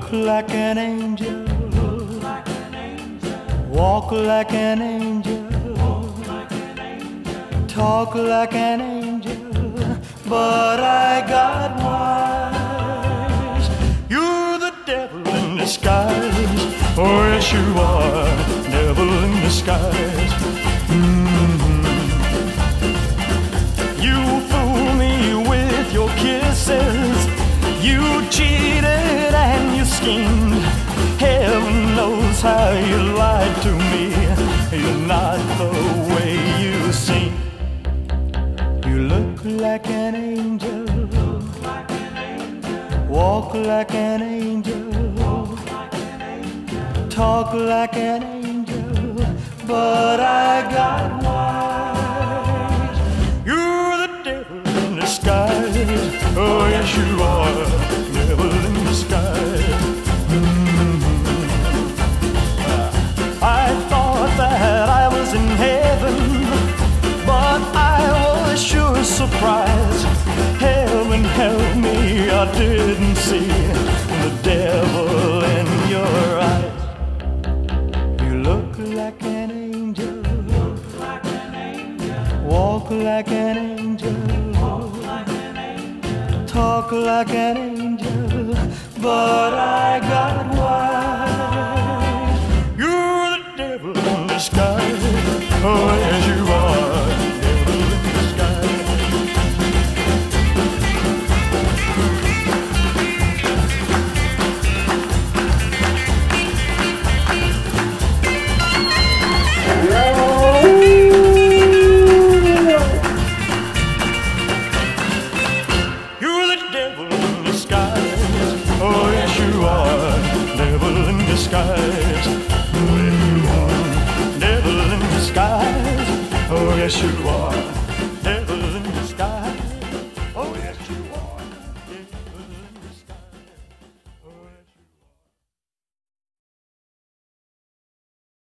look like an angel, walk like an angel, talk like an angel, but I got wise. You're the devil in disguise. Oh yes you are, devil in disguise. You fool me with your kisses, you cheated and you schemed. Heaven knows how you lied to me. You're not the way you seem. You look like an angel, walk like an angel, talk like an angel, but I got wise. You're the devil in disguise. Oh yes you are, devil in disguise. I thought that I was in heaven, but I was sure surprised. Heaven help me, I didn't see the devil in your eyes. You look like an angel, walk like an angel, talk like an angel, but I got wise. You're the devil in disguise. Oh yes you are, devil in disguise. You're the devil in disguise. Oh yes you are, devil in disguise. Oh yes you are, devil in disguise. Oh yes you are.